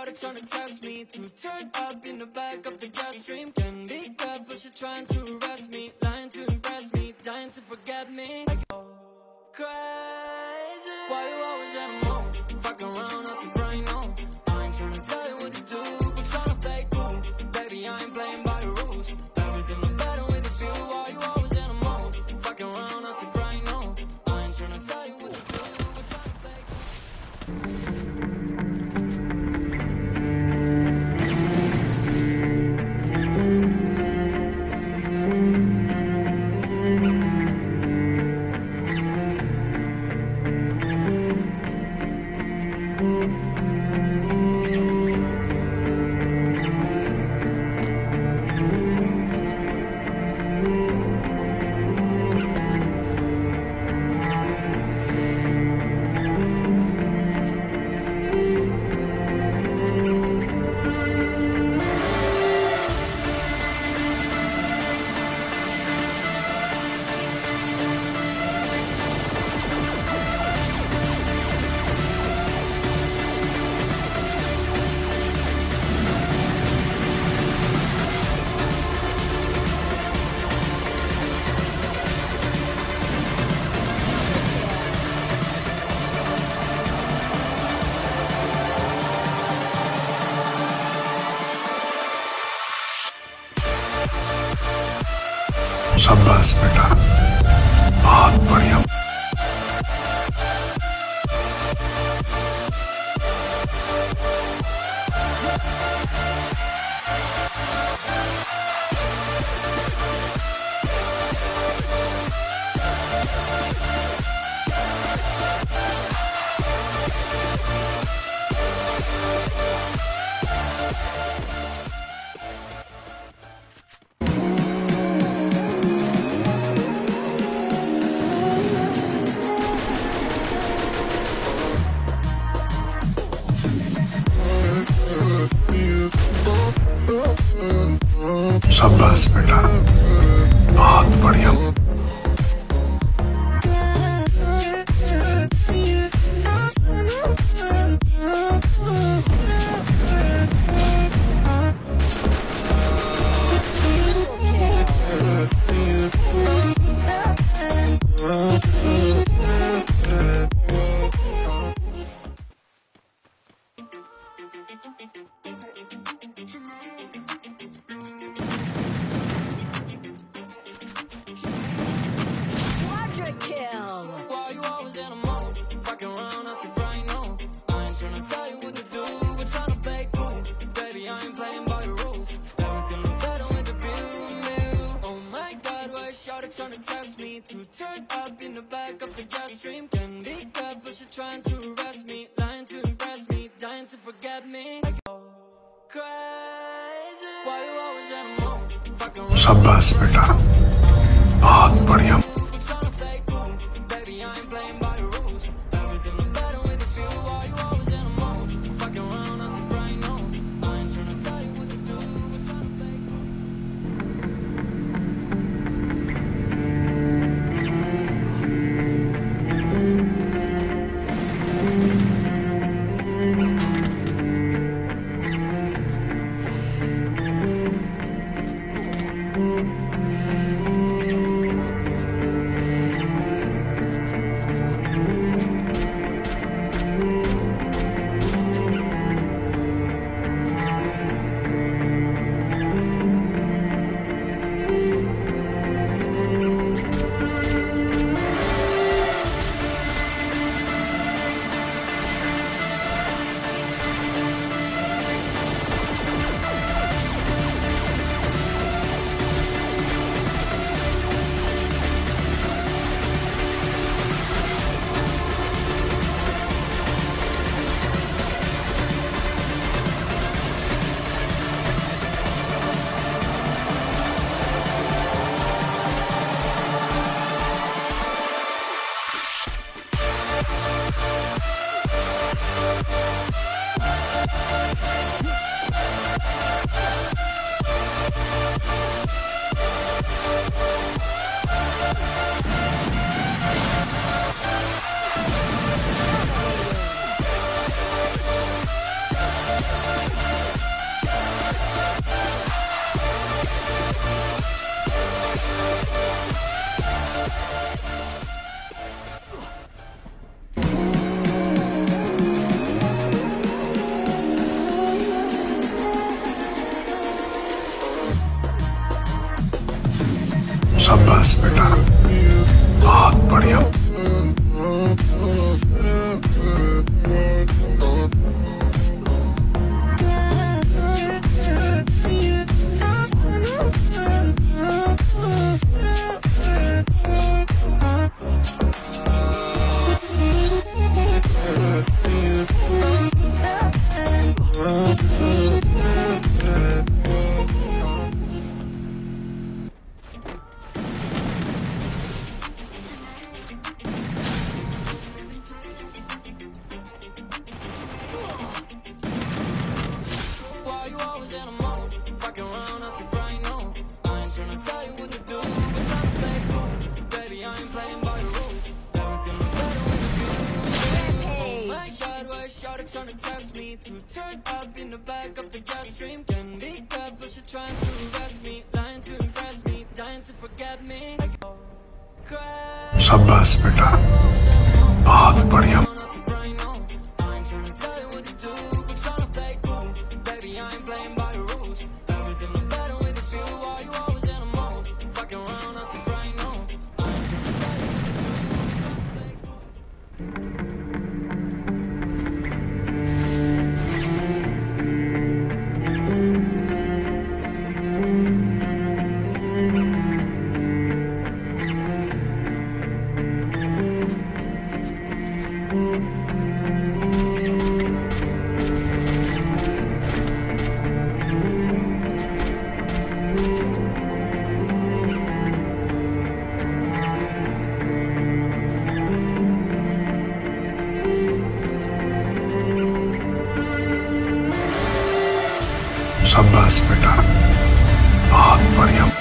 shawty trying to test me. To turn up in the back of the jet stream. Can be good, but she trying to arrest me. Lying to impress me, dying to forget me. I go crazy. Why you always at a mall? Fucking around out your brain on. I ain't trying to tell you what to do, but trying to play cool. Baby, I ain't playing by the rules. Everything look better with a view. Why you always at a mall? Fucking around out your brain on. I ain't trying to tell you what to do, but trying to play cool. शाबाश बेटा, बहुत बढ़िया। शाबाश बेटा, बहुत बढ़िया। Kill. Why you always in a mall? Fucking around out your brain on. I ain't trying to tell you what to do, but trying to play cool. Baby, I ain't playing by the rules. Everything look better with the view. Oh my God, why shawty trying to test me? To turn up in the back of the jet stream. Can be good, but she trying to arrest me. Lying to impress me, dying to forget me. I go crazy. Why you always in a mall? Fucking around. शाबाश बेटा, बहुत बढ़िया। shawty tryna test me. To turn up in the back of the jet stream. Can be good, but she trying to arrest me. Lying to impress me, dying to forget me. शाबाश बेटा, बहुत बढ़िया। शाबाश बेटा, बहुत बढ़िया।